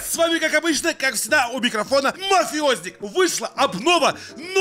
с вами, как обычно, как всегда, у микрофона Мафиозник. Вышла обнова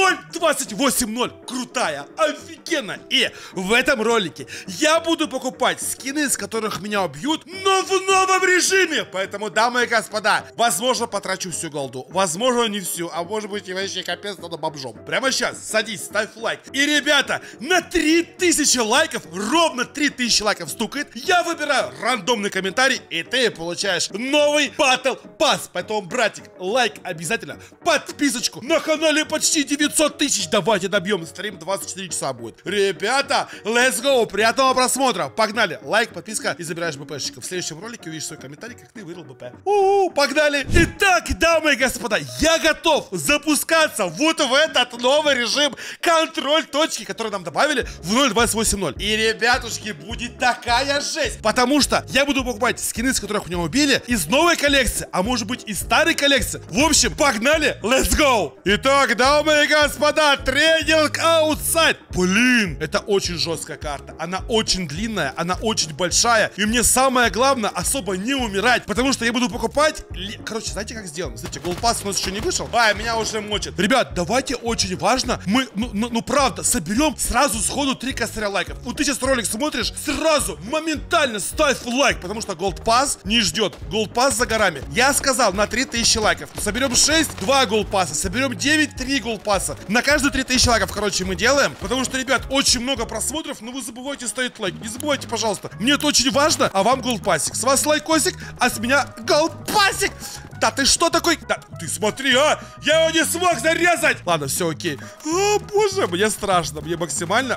0.28.0. Крутая, офигенно. И в этом ролике я буду покупать скины, с которых меня убьют, но в новом режиме. Поэтому, дамы и господа, возможно, потрачу всю голду. Возможно, не всю, а может быть и вообще капец надо бомжом. Прямо сейчас садись, ставь лайк. И, ребята, на 3000 лайков, ровно 3000 лайков стукает, я выбираю рандомный комментарий, и ты получаешь новый Battle Pass. Поэтому, братик, лайк обязательно, подписочку. На канале почти 900 тысяч. Давайте добьем, стрим 24 часа будет. Ребята, let's go, приятного просмотра. Погнали, лайк, подписка и забираешь БПшечка. В следующем ролике увидишь свой комментарий, как ты выиграл БП. Погнали. Итак, дамы и господа, я готов запускаться вот в этот новый режим контроль точки, который нам добавили в 0.28.0. И, ребятушки, будет такая жесть, потому что я буду покупать скины, с которых меня убили, из новой коллекции, а может быть из старой коллекции. В общем, погнали, let's go. Итак, дамы и господа, тренинг аутсайд. Блин, это очень жесткая карта. Она очень длинная, она очень большая. И мне самое главное особо не умирать, потому что я буду покупать. Короче, знаете, как сделаем? Смотрите, голдпасс у нас еще не вышел. Меня уже мочит. Ребят, давайте, очень важно, мы, правда, соберем сразу сходу 3 косаря лайков. Вот ты сейчас ролик смотришь, сразу, моментально ставь лайк, потому что голдпасс не ждет. Голдпасс за горами. Я сказал, на 3000 лайков. Соберем 6, 2 голдпасса. Соберем 9, 3 голдпасса. На каждую 3000 лайков, короче, мы делаем. Потому что, ребят, очень много просмотров, но вы забывайте ставить лайк. Не забывайте, пожалуйста. Мне это очень важно, а вам голдпассик. С вас лайкосик, а с меня голдпассик. Да ты что такой? Да ты смотри, а! Я его не смог зарезать! Ладно, все окей. О, боже, мне страшно. Мне максимально...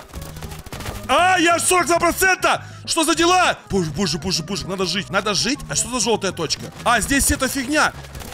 я 42%! Что за дела? Боже, надо жить. Надо жить? А что за желтая точка? Здесь эта фигня.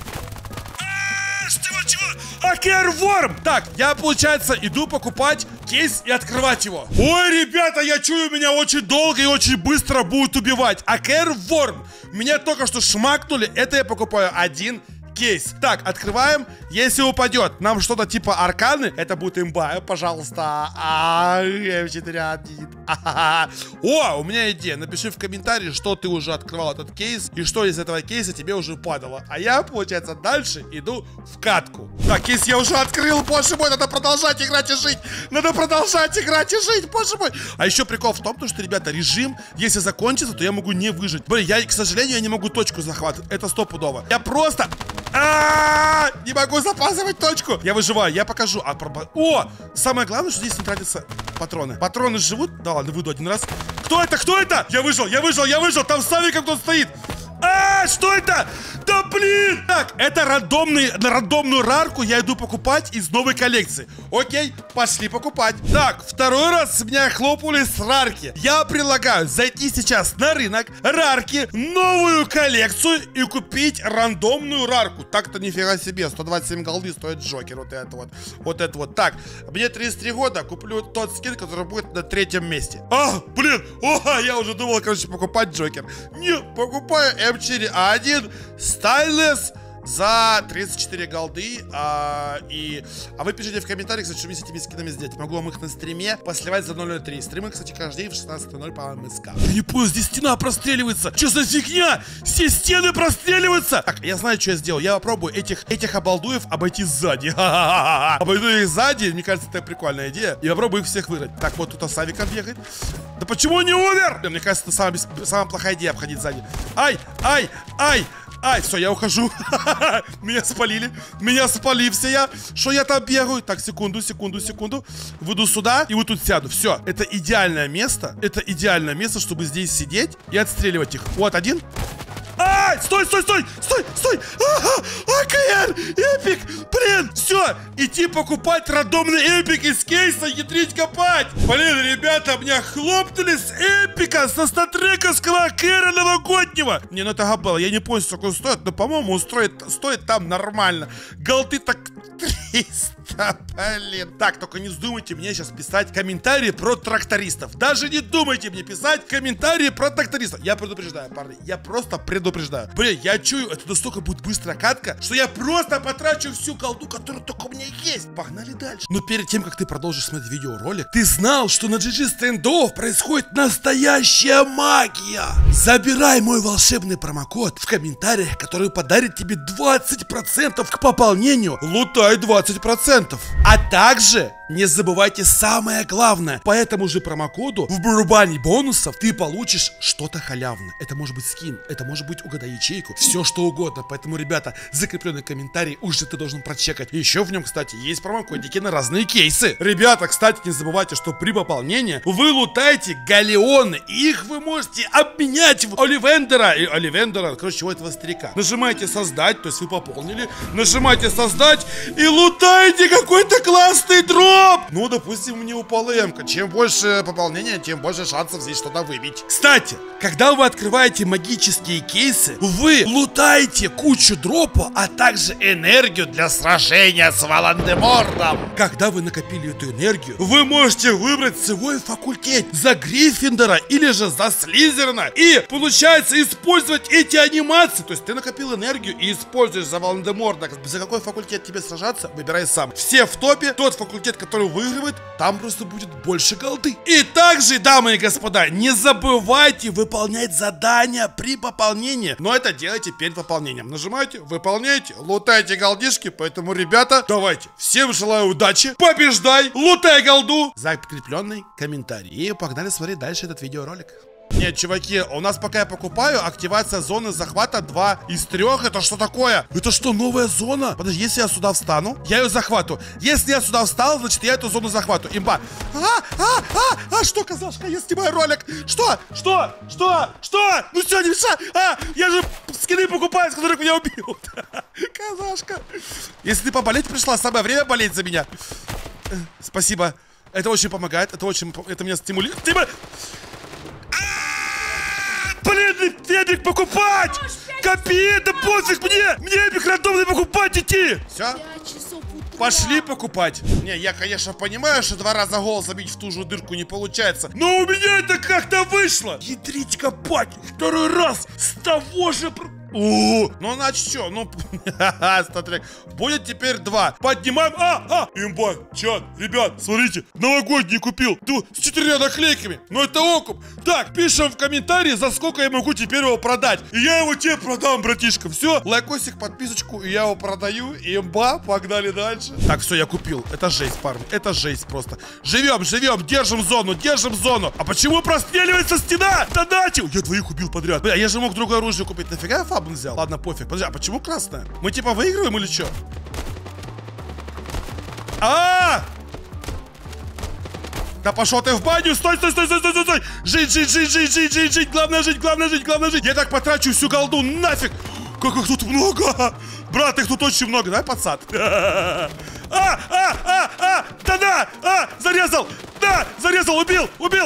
Чего? Акерворм! Так, я, получается, иду покупать кейс и открывать его. Ой, ребята, я чую, меня очень долго и очень быстро будут убивать. Акерворм! Меня только что шмакнули. Это я покупаю один кейс. Так, открываем. Если упадет нам что-то типа арканы, это будет имба, пожалуйста. М4-1. О, у меня идея. Напиши в комментарии, что ты уже открывал этот кейс и что из этого кейса тебе уже падало. А я, получается, дальше иду в катку. Так, кейс я уже открыл, боже мой, надо продолжать играть и жить. Надо продолжать играть и жить, боже мой. А еще прикол в том, что, ребята, режим, если закончится, то я могу не выжить. Блин, к сожалению, я не могу точку захватывать. Это стопудово. Я просто... не могу запасывать точку. Я выживаю, я покажу. Самое главное, что здесь не тратятся патроны. Патроны живут? Да ладно, выйду один раз. Кто это? Я выжил. Там Савиком кто стоит. Что это? Да блин! Так, это рандомную рарку я иду покупать из новой коллекции. Окей, пошли покупать. Так, второй раз с меня хлопнули с рарки. Я предлагаю зайти сейчас на рынок рарки, новую коллекцию и купить рандомную рарку. Так-то нифига себе, 127 голды стоит Джокер. Вот это вот. Так, мне 33 года, куплю тот скин, который будет на 3-м месте. Блин, я уже думал, короче, покупать Джокер. Не, покупаю М4А1 Стайлес за 34 голды. Вы пишите в комментариях, кстати, что мне с этими скинами сделать. Могу вам их на стриме посливать за 0.03. Стримы, кстати, каждый день в 16.00 по МСК. Я не понял, здесь стена простреливается. Что за фигня? Все стены простреливаются. Так, я знаю, что я сделал. Я попробую этих обалдуев обойти сзади. Обойду их сзади. Мне кажется, это прикольная идея. И попробую их всех выиграть. Так, вот тут Савиком бегает. Да почему он не умер? Мне кажется, это самая плохая идея обходить сзади. Все, я ухожу. Меня спалили все я. Что я там бегаю? Так, секунду. Выйду сюда и вот тут сяду. Все, это идеальное место. Чтобы здесь сидеть и отстреливать их. Вот один. Стой! АКР! Эпик! Блин! Все! Идти покупать рандомный эпик из кейса, ядрить копать! Блин, ребята, меня хлопнули с эпика, со статрековского АКРа новогоднего! Не, это габелла, я не понял, сколько он стоит, но, по-моему, стоит там нормально. Голды так 300, блин. Так, только не вздумайте мне сейчас писать комментарии про трактористов. Даже не думайте мне писать комментарии про трактористов. Я предупреждаю, парни, я просто предупреждаю. предупреждаю. Блин, я чую, это настолько будет быстрая катка, что я просто потрачу всю голду, которая только у меня есть. Погнали дальше. Но перед тем, как ты продолжишь смотреть видеоролик, ты знал, что на GG Standoff происходит настоящая магия. Забирай мой волшебный промокод в комментариях, который подарит тебе 20% к пополнению. Лутай 20%. А также не забывайте самое главное. По этому же промокоду в барабане бонусов ты получишь что-то халявное. Это может быть скин, это может быть угадай ячейку, все что угодно. Поэтому, ребята, закрепленный комментарий уже ты должен прочекать. Еще в нем, кстати, есть промокодики на разные кейсы. Ребята, кстати, не забывайте, что при пополнении вы лутаете галеоны. И их вы можете обменять в Оливендера. И Оливендера, короче, у этого старика. Нажимаете создать, то есть вы пополнили. Нажимаете создать и лутаете какой-то классный дроп. Ну, допустим, мне упала эмка. Чем больше пополнения, тем больше шансов здесь что-то выбить. Кстати, когда вы открываете магические кейсы, вы лутаете кучу дропа, а также энергию для сражения с Волан-де-Мортом. Когда вы накопили эту энергию, вы можете выбрать свой факультет за Гриффиндора или же за Слизерина. И получается использовать эти анимации. То есть ты накопил энергию и используешь за Волан-де-Морта. За какой факультет тебе сражаться, выбирай сам. Все в топе. Тот факультет, который выигрывает, там просто будет больше голды. И также, дамы и господа, не забывайте выполнять задания при пополнении. Но это делайте перед пополнением. Нажимайте, выполняйте, лутайте голдишки. Поэтому, ребята, давайте. Всем желаю удачи. Побеждай, лутай голду. Закрепленный комментарий. И погнали смотреть дальше этот видеоролик. Нет, чуваки, у нас пока я покупаю, активация зоны захвата 2 из 3. Это что такое? Это что, новая зона? Подожди, если я сюда встану, я ее захвату. Если я сюда встал, значит я эту зону захвату. Имба. Что, казашка, я снимаю ролик. Что? Ну все, не мешай. Я же скины покупаю, с которых меня убьют. Казашка. Если ты поболеть пришла, самое время болеть за меня. Спасибо. Это очень помогает. Это меня стимулирует. Блин, эпик покупать! Копи, да пофиг мне! Мне эпик рандомный покупать идти! Все? Пошли покупать. Не, я, конечно, понимаю, что 2 раза гол забить в ту же дырку не получается. Но у меня это как-то вышло! Ядрить копать! 2-й раз! С того же... Ну, значит, что? Ну, статрек. Будет теперь 2. Поднимаем. Имба, чат, ребят, смотрите, новогодний купил. Тут с 4 наклейками. Но это окуп. Так, пишем в комментарии, за сколько я могу теперь его продать. И я его тебе продам, братишка. Все, лайкосик, подписочку, и я его продаю. Имба, погнали дальше. Так, все, я купил. Это жесть, парни. Это жесть просто. Живем, держим зону, А почему простреливается стена? Донатил. Я 2 убил подряд. Бля, я же мог другое оружие купить. Нафига я фаб взял? Ладно, пофиг. Подожди, а почему красная? Мы типа выигрываем или что? Да пошел ты в баню! Стой! Жить! Главное жить! Я так потрачу всю голду, нафиг! Как их тут много! Брат, их тут очень много, да, пацан? Зарезал! Да! Зарезал! Убил!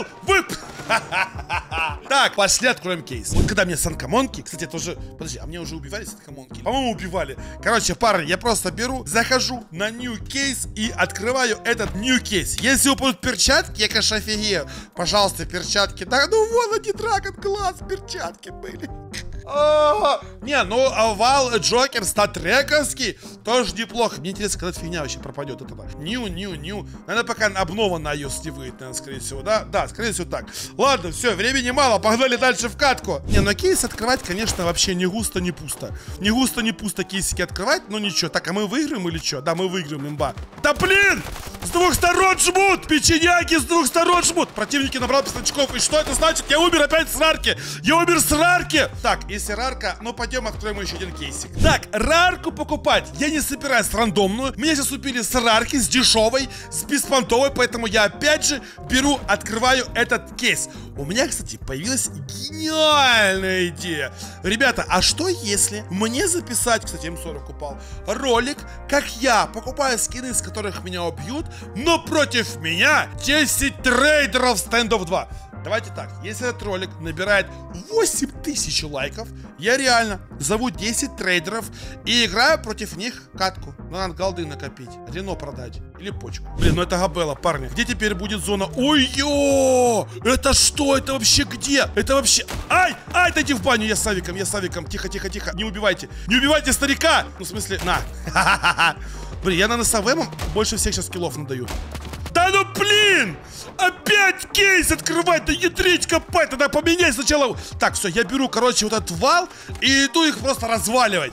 Так, пошли откроем кейс. Вот когда мне санкамонки, кстати, это уже... Подожди, а мне уже убивали санкамонки? По-моему, убивали. Короче, парни, я просто беру, захожу на new кейс и открываю этот new кейс. Если упадут перчатки, я, конечно, офигею. Пожалуйста, перчатки. Да, ну вон они, Драгон Глаз, перчатки были. Не, ну овал Джокер статрековский тоже неплохо. Мне интересно, когда эта фигня вообще пропадет. Нью. Наверное, пока обнова на iOS не выйдет, наверное, скорее всего, да? Да, скорее всего так. Ладно, все, времени мало, погнали дальше в катку. Не, ну кейс открывать, конечно, вообще не густо, не пусто. Не густо, не пусто кейсики открывать, но ничего. Так, а мы выиграем или что? Да, мы выиграем, имба. Да блин! С 2 сторон жмут! Печеньяки с 2 сторон жмут! Противники набрал 5 очков. И что это значит? Я умер опять с рарки! Так, если рарка, ну пойдем откроем еще один кейсик. Так, рарку покупать я не собираюсь рандомную. Меня сейчас убили с рарки, с дешевой, с беспонтовой. Поэтому я опять же беру, открываю этот кейс. У меня, кстати, появилась гениальная идея. Ребята, а что если мне записать, кстати, М40 упал, ролик, как я покупаю скины, с которых меня убьют, но против меня 10 трейдеров Standoff 2. давайте так. Если этот ролик набирает 8000 лайков, я реально зову 10 трейдеров и играю против них катку. Надо голды накопить, Рено продать или почку. Блин, ну это габела, парни. Где теперь будет зона? Ой-ё! Это что? Это вообще где? Это вообще... Ай! Ай, дайте в баню, я с авиком, я с авиком. Тихо, тихо, тихо. Не убивайте. Не убивайте старика! Ну, в смысле, на. Блин, я на СВМ больше всех сейчас киллов надаю. Да ну блин! Опять кейс открывать, да ядрить копать, тогда поменяй сначала. Так, все, я беру, короче, вот этот вал и иду их просто разваливать.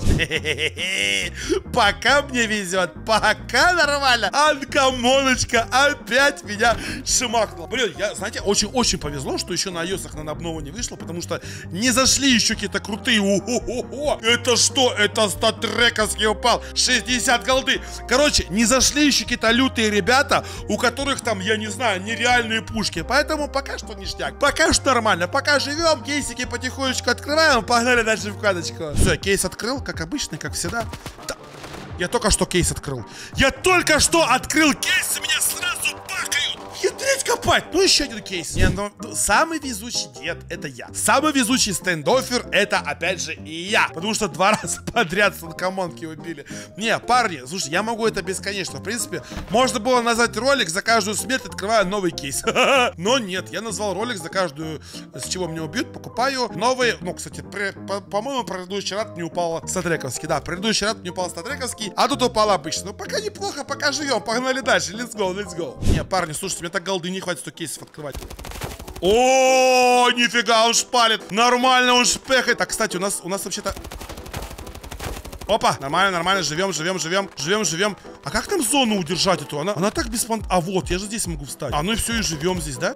Пока мне везет, пока нормально. Анкамоночка опять меня шимакнула. Блин, я, знаете, очень-очень повезло, что еще на iOS на обнову не вышло, потому что не зашли еще какие-то крутые. О-хо-хо-хо. Это что? Это статрековский упал. 60 голды. Короче, не зашли еще какие-то лютые ребята, у которых там, я не знаю, нереальные пушки. Поэтому пока что ништяк. Пока что нормально. Пока живем, кейсики потихонечку открываем. Погнали дальше в каточку. Все, кейс открыл, как обычно, как всегда. Да. Я только что кейс открыл. Я только что открыл кейс, и меня сразу бахают. Ядрить копать. Ну, еще один кейс. Не, ну, самый везучий дед — это я. Самый везучий стендофер — это, опять же, и я. Потому что 2 раза подряд санкомонки убили. Не, парни, слушай, я могу это бесконечно. В принципе, можно было назвать ролик «За каждую смерть открываю новый кейс». Но нет, я назвал ролик «За каждую, с чего меня убьют, покупаю новые». Ну, кстати, по-моему, предыдущий раз не упало статрековский. Да, предыдущий раз не упал статрековский, а тут упал обычно. Ну, пока неплохо, пока живем. Погнали дальше. Let's go, let's go. Не, парни, слушайте, мне так голды не хватит 100 кейсов открывать. О, нифига, он шпалит. Нормально он шпехает. Так, кстати, у нас вообще-то... Опа, нормально, нормально, живем. А как там зону удержать эту? Она так беспон... А вот, я же здесь могу встать. А, ну и все, и живем здесь, да?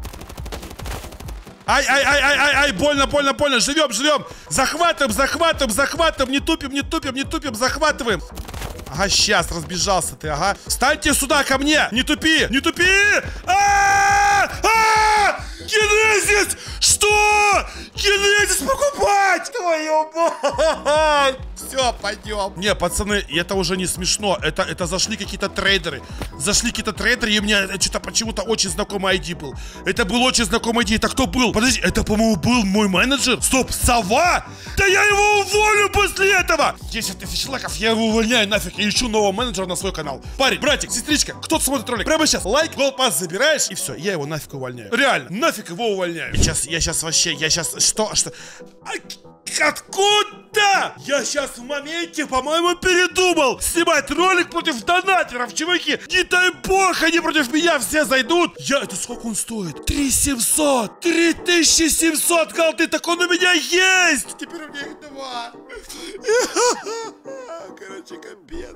Ай, больно. Живем. Захватываем. Не тупим, захватываем. Ага, сейчас, разбежался ты, ага. Встаньте сюда, ко мне! Не тупи! Генезис! Что? Генезис покупать! Твою мать! Все, пойдем. Не, пацаны, это уже не смешно. Это зашли какие-то трейдеры. И у меня что-то почему-то очень знакомый ID был. Это был очень знакомый ID. Это кто был? Подожди, это, по-моему, был мой менеджер? Стоп, Сова? Да я его уволю после этого! 10 тысяч лайков, я его увольняю нафиг. И ищу нового менеджера на свой канал. Парень, братик, сестричка, кто смотрит ролик? Прямо сейчас лайк, голпас забираешь, и все, я его нафиг увольняю. Реально, нафиг его увольняю. Я сейчас, что? Откуда? Я сейчас в моменте, по-моему, передумал снимать ролик против донатеров, чуваки. Не дай бог, они против меня все зайдут. Это сколько он стоит? 3700. 3700 голды, так он у меня есть. Теперь у меня их 2. Короче, капец.